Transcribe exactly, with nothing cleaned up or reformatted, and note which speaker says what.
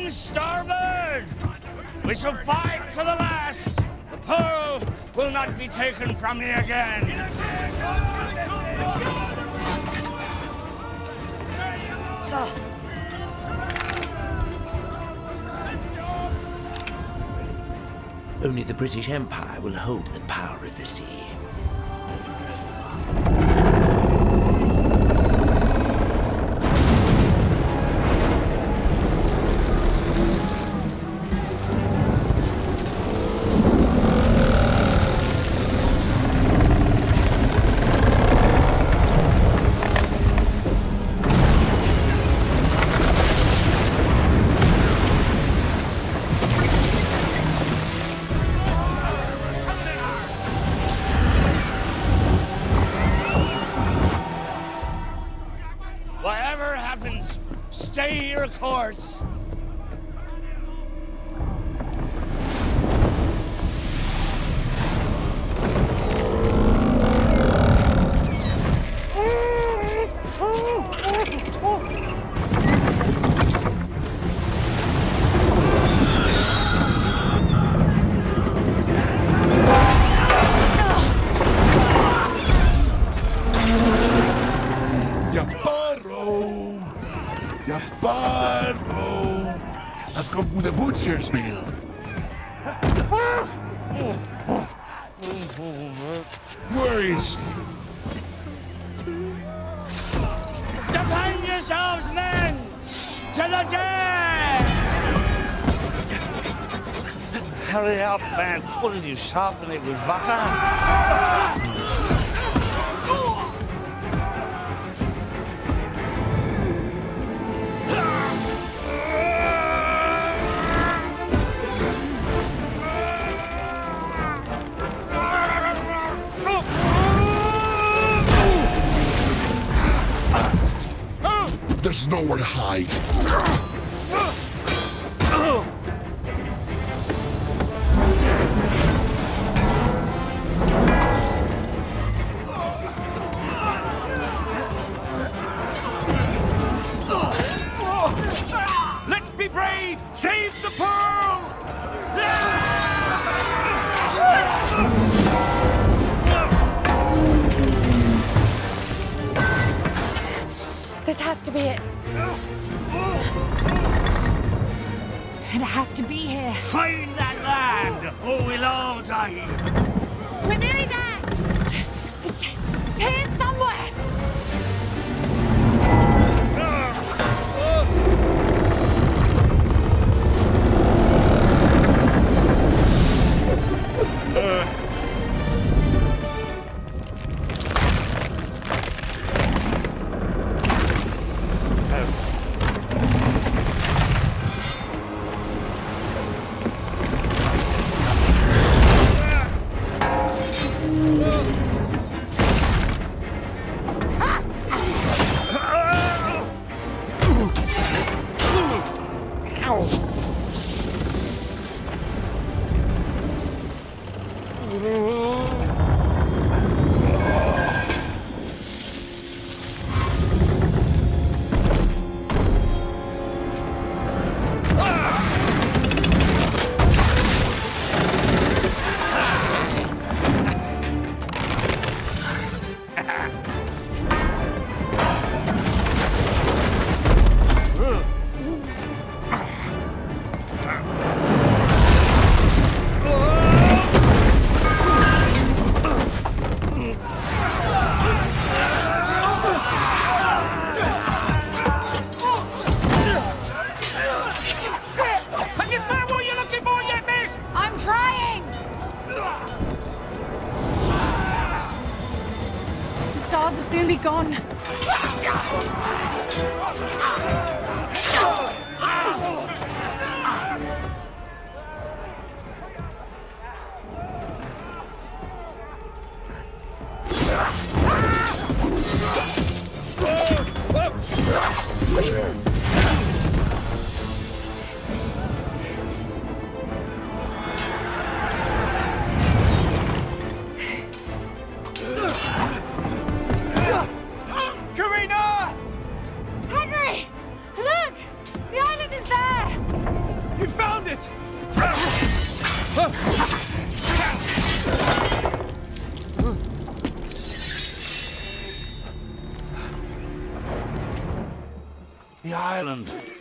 Speaker 1: Men starboard! We shall fight to the last. The pearl will not be taken from me again.
Speaker 2: Sir.
Speaker 3: Only the British Empire will hold the power of the sea.
Speaker 1: Whatever happens, stay your course.
Speaker 4: Barrow! I've come with a butcher's bill. Where is he?
Speaker 1: Defend yourselves, men! To the dead! Hurry up, man. What did you sharpen it with butter?
Speaker 4: There's nowhere to hide.
Speaker 1: Let's be brave! Save the pearl!
Speaker 5: This has to be it. It has to be here.
Speaker 1: Find that land, or we'll all die here.
Speaker 5: We're nearly there. It's, it's here somewhere. Stars will soon be gone. Henry!
Speaker 2: it!
Speaker 3: The island.